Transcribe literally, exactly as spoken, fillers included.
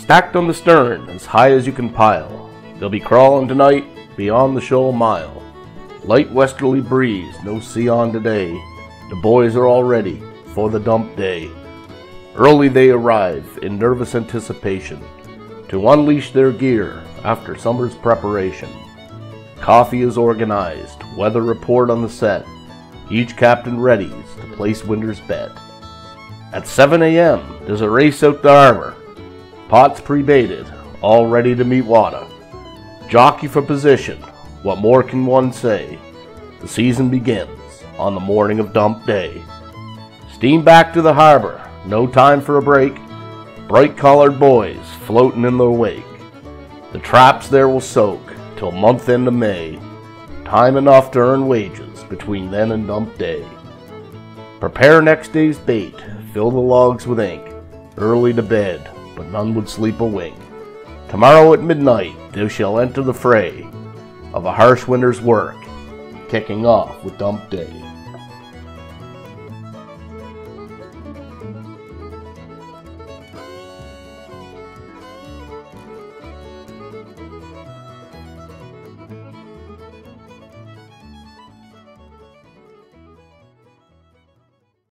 stacked on the stern as high as you can pile. They'll be crawling tonight beyond the shoal a mile. Light westerly breeze, no sea on today. The boys are all ready for the dump day. Early they arrive in nervous anticipation to unleash their gear after summer's preparation. Coffee is organized, weather report on the set. Each captain readies to place winter's bet. At seven a m there's a race out the harbor. Pots pre-baited, all ready to meet water. Jockey for position, what more can one say? The season begins on the morning of dump day. Steam back to the harbor, no time for a break. Bright-collared boys floating in their wake. The traps there will soak till month end of May. Time enough to earn wages between then and dump day. Prepare next day's bait, fill the logs with ink. Early to bed, but none would sleep a wink. Tomorrow at midnight they shall enter the fray of a harsh winter's work, kicking off with dump day.